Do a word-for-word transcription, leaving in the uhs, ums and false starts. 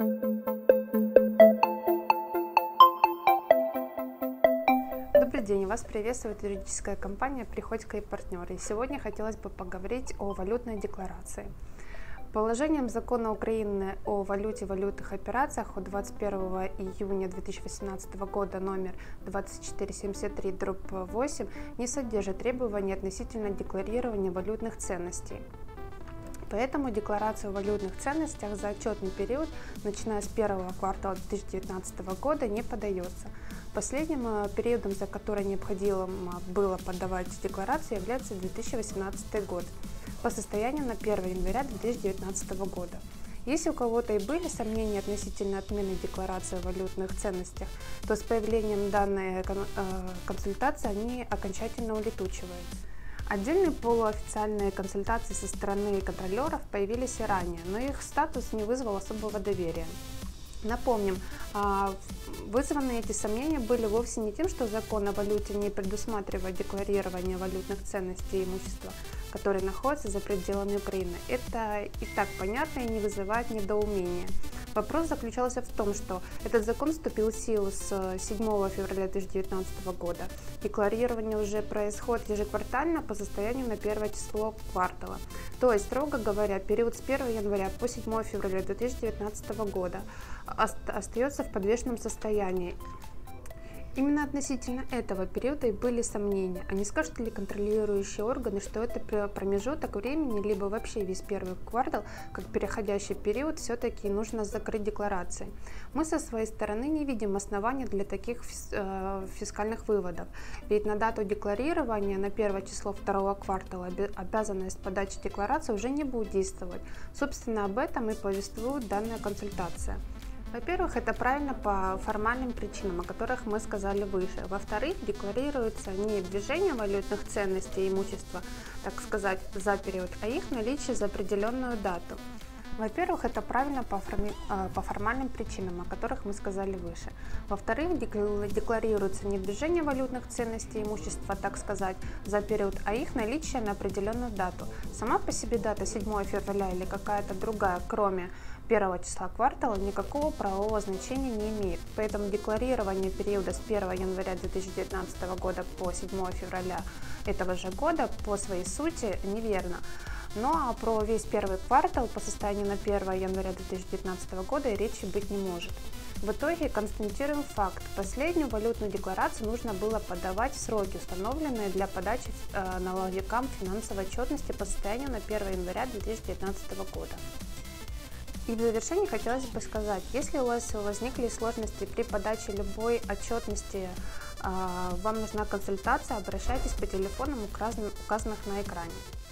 Добрый день, вас приветствует юридическая компания «Приходько и партнеры». И сегодня хотелось бы поговорить о валютной декларации. Положением закона Украины о валюте и валютных операциях от двадцать первого июня две тысячи восемнадцатого года номер двадцать четыре семьдесят три дробь восемь не содержит требований относительно декларирования валютных ценностей. Поэтому декларация о валютных ценностях за отчетный период, начиная с первого квартала две тысячи девятнадцатого года, не подается. Последним периодом, за который необходимо было подавать декларацию, является две тысячи восемнадцатый год по состоянию на первое января две тысячи девятнадцатого года. Если у кого-то и были сомнения относительно отмены декларации о валютных ценностях, то с появлением данной консультации они окончательно улетучиваются. Отдельные полуофициальные консультации со стороны контролеров появились и ранее, но их статус не вызвал особого доверия. Напомним, вызванные эти сомнения были вовсе не тем, что закон о валюте не предусматривает декларирование валютных ценностей и имущества, которые находятся за пределами Украины. Это и так понятно и не вызывает недоумения. Вопрос заключался в том, что этот закон вступил в силу с седьмого февраля две тысячи девятнадцатого года. Декларирование уже происходит ежеквартально по состоянию на первое число квартала. То есть, строго говоря, период с первого января по седьмое февраля две тысячи девятнадцатого года остается в подвешенном состоянии. Именно относительно этого периода и были сомнения, а не скажут ли контролирующие органы, что это промежуток времени, либо вообще весь первый квартал, как переходящий период, все-таки нужно закрыть декларации. Мы со своей стороны не видим оснований для таких фискальных выводов, ведь на дату декларирования на первое число второго квартала обязанность подачи декларации уже не будет действовать. Собственно, об этом и повествует данная консультация. Во-первых, это правильно по формальным причинам, о которых мы сказали выше. Во-вторых, декларируется не движение валютных ценностей и имущества, так сказать, за период, а их наличие за определенную дату. Во-первых, это правильно по, форми... по формальным причинам, о которых мы сказали выше. Во-вторых, декларируется не движение валютных ценностей и имущества, так сказать, за период, а их наличие на определенную дату. Сама по себе дата седьмое февраля или какая-то другая, кроме первого числа квартала, никакого правового значения не имеет. Поэтому декларирование периода с первого января две тысячи девятнадцатого года по седьмое февраля этого же года по своей сути неверно. Ну а про весь первый квартал по состоянию на первое января две тысячи девятнадцатого года и речи быть не может. В итоге констатируем факт. Последнюю валютную декларацию нужно было подавать в сроки, установленные для подачи э, налоговикам финансовой отчетности по состоянию на первое января две тысячи девятнадцатого года. И в завершении хотелось бы сказать, если у вас возникли сложности при подаче любой отчетности, э, вам нужна консультация, обращайтесь по телефонам, указанным на экране.